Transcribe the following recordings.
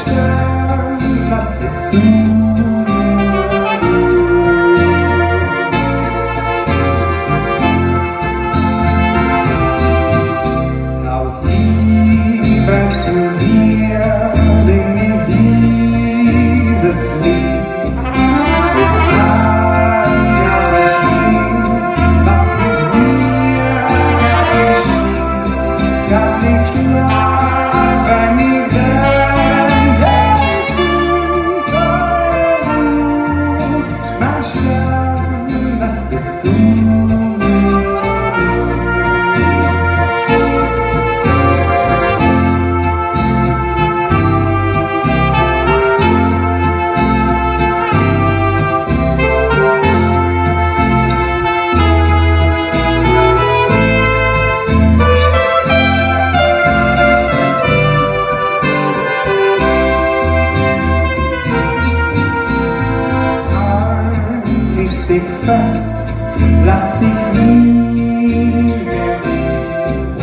Stern, das bist du. Aus Liebe zu dir sing ich dieses Lied. Ich kann ja verstehen, was mit mir geschieht. Kann nicht schlafen, nie mein Stern, das bist du. Dich fest, lass dich nie mehr gehen.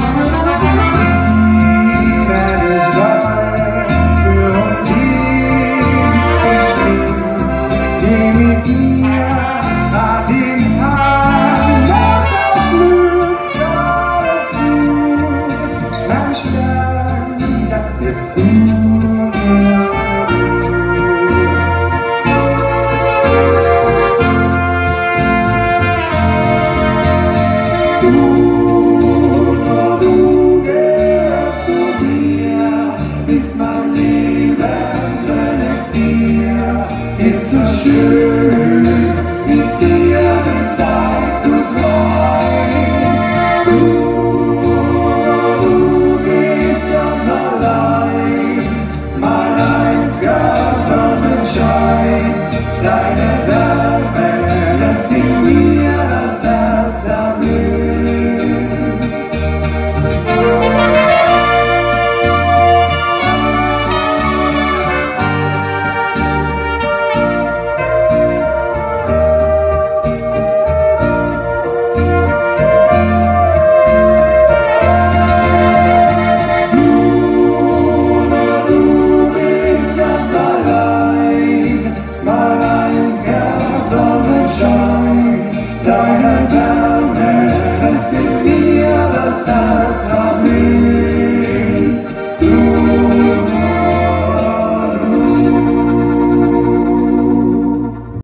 Liebe soll für uns ewig stehen. Geh mit mir an den Hand, lass das Glück dazu. Mein Stern, das bist du. Du gehörst zu mir, bist mein